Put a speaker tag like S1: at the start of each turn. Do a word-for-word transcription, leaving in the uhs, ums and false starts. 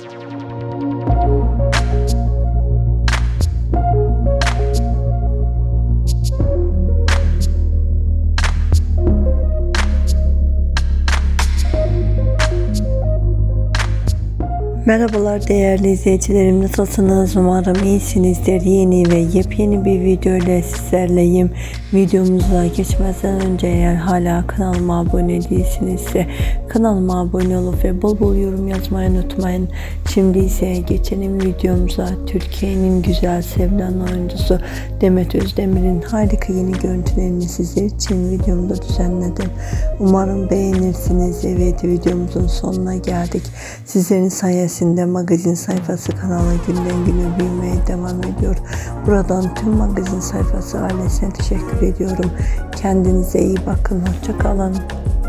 S1: Merhabalar değerli izleyicilerim, nasılsınız? Umarım iyisinizdir. Yeni ve yepyeni bir video ile sizlerleyim. Videomuza geçmeden önce eğer hala kanalıma abone değilsinizse kanalıma abone olup ve bol bol yorum yazmayı unutmayın. Şimdi ise geçelim videomuza. Türkiye'nin güzel sevilen oyuncusu Demet Özdemir'in harika yeni görüntülerini sizler için videomda düzenledim. Umarım beğenirsiniz. Evet, videomuzun sonuna geldik. Sizlerin sayesinde magazin sayfası kanalı günden güne büyümeye devam ediyor. Buradan tüm magazin sayfası ailesine teşekkür ediyorum. Kendinize iyi bakın. Hoşça kalın.